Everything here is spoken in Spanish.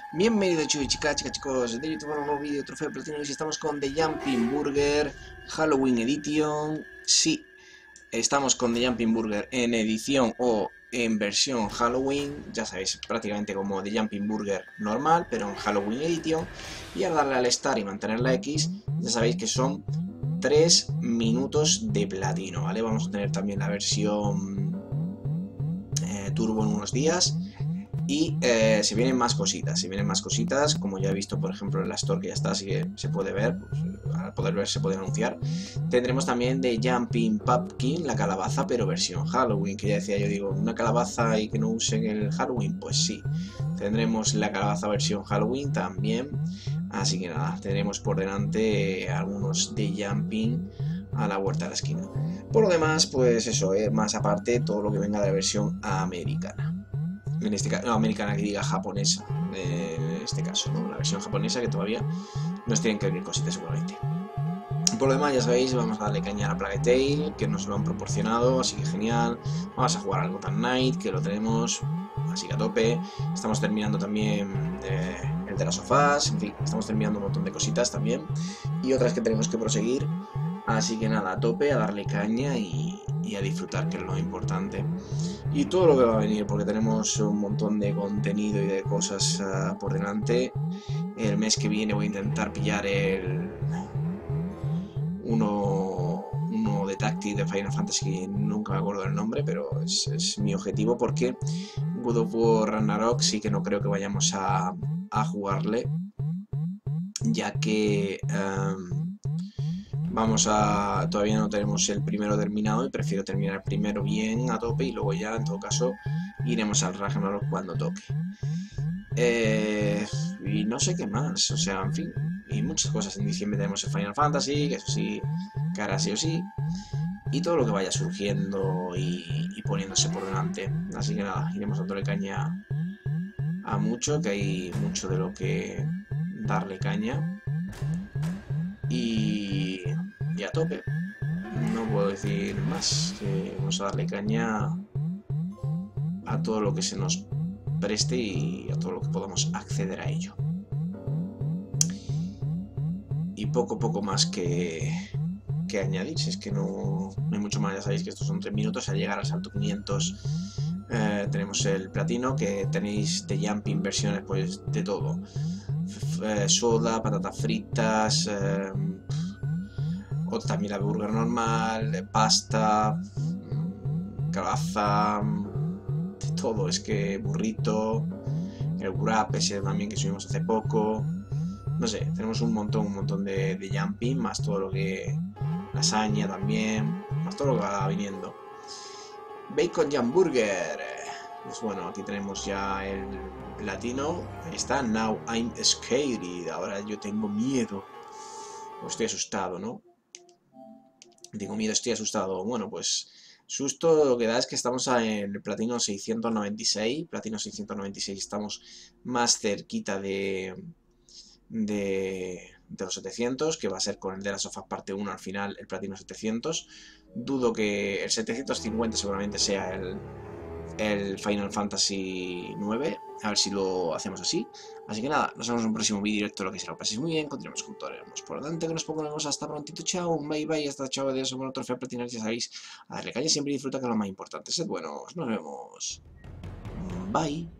Bienvenidos chicas, chicos de YouTube a un nuevo vídeo Trofeo Platino. Y estamos con The Jumping Burger Halloween Edition. Sí, estamos con The Jumping Burger en edición o en versión Halloween. Ya sabéis, prácticamente como The Jumping Burger normal, pero en Halloween Edition. Y al darle al Start y mantener la X, ya sabéis que son 3 minutos de platino, ¿vale? Vamos a tener también la versión Turbo en unos días. Y se vienen más cositas, como ya he visto por ejemplo en la Store, que ya está, así que se puede ver, pues, al poder ver se puede anunciar. Tendremos también de Jumping Pumpkin, la calabaza, pero versión Halloween, que ya decía yo, digo, una calabaza y que no usen el Halloween, pues sí. Tendremos la calabaza versión Halloween también, así que nada, tendremos por delante algunos de Jumping a la vuelta de la esquina. Por lo demás, pues eso, más aparte todo lo que venga de la versión americana. En este caso, no, americana, que diga japonesa, en este caso, ¿no? La versión japonesa, que todavía nos tienen que venir cositas seguramente. Por lo demás, ya sabéis, vamos a darle caña a la Plague Tale, que nos lo han proporcionado, así que genial. Vamos a jugar al Gotham Knight, que lo tenemos, así que a tope. Estamos terminando también el de las sofás, en fin, estamos terminando un montón de cositas también. Y otras que tenemos que proseguir. Así que nada, a tope, a darle caña y a disfrutar, que es lo importante. Y todo lo que va a venir, porque tenemos un montón de contenido y de cosas por delante. El mes que viene voy a intentar pillar uno de Tactic de Final Fantasy, nunca me acuerdo del nombre, pero es mi objetivo, porque God of War Ragnarok sí que no creo que vayamos a jugarle, ya que todavía no tenemos el primero terminado y prefiero terminar el primero bien a tope y luego ya en todo caso iremos al Ragnarok cuando toque. Y no sé qué más, o sea, en fin, y muchas cosas. En diciembre tenemos el Final Fantasy, que eso sí, que hará sí o sí, y todo lo que vaya surgiendo y poniéndose por delante. Así que nada, iremos dándole caña a mucho, que hay mucho de lo que darle caña. Y a tope. No puedo decir más, que vamos a darle caña a todo lo que se nos preste y a todo lo que podamos acceder a ello. Y poco más que añadir, si es que no hay mucho más. Ya sabéis que estos son 3 minutos. Al llegar al salto 500 tenemos el platino, que tenéis de Jumping versiones pues de todo. Soda, patatas fritas, o también la burger normal, pasta, calabaza, de todo. Es que burrito, el wrap ese también que subimos hace poco. No sé, tenemos un montón de jumping, más todo lo que... lasaña también, más todo lo que va viniendo. Bacon Jam Burger. Pues bueno, aquí tenemos ya el platino. Ahí está, Now I'm Scared. Ahora yo tengo miedo. O estoy asustado, ¿no? Tengo miedo, estoy asustado. Bueno, pues susto lo que da es que estamos en el platino 696. Platino 696, estamos más cerquita de los 700, que va a ser con el de las sofás parte 1 al final, el platino 700. Dudo que el 750 seguramente sea el Final Fantasy 9, a ver si lo hacemos así. Así que nada, nos vemos en un próximo vídeo directo, lo que sea, lo paséis muy bien, continuemos con todo. Por lo tanto, que nos ponemos hasta prontito, chao, bye bye, hasta chao, adiós, bueno, trofeo platino, ya sabéis, a darle calle siempre y disfruta, que es lo más importante. Sed buenos, nos vemos, bye.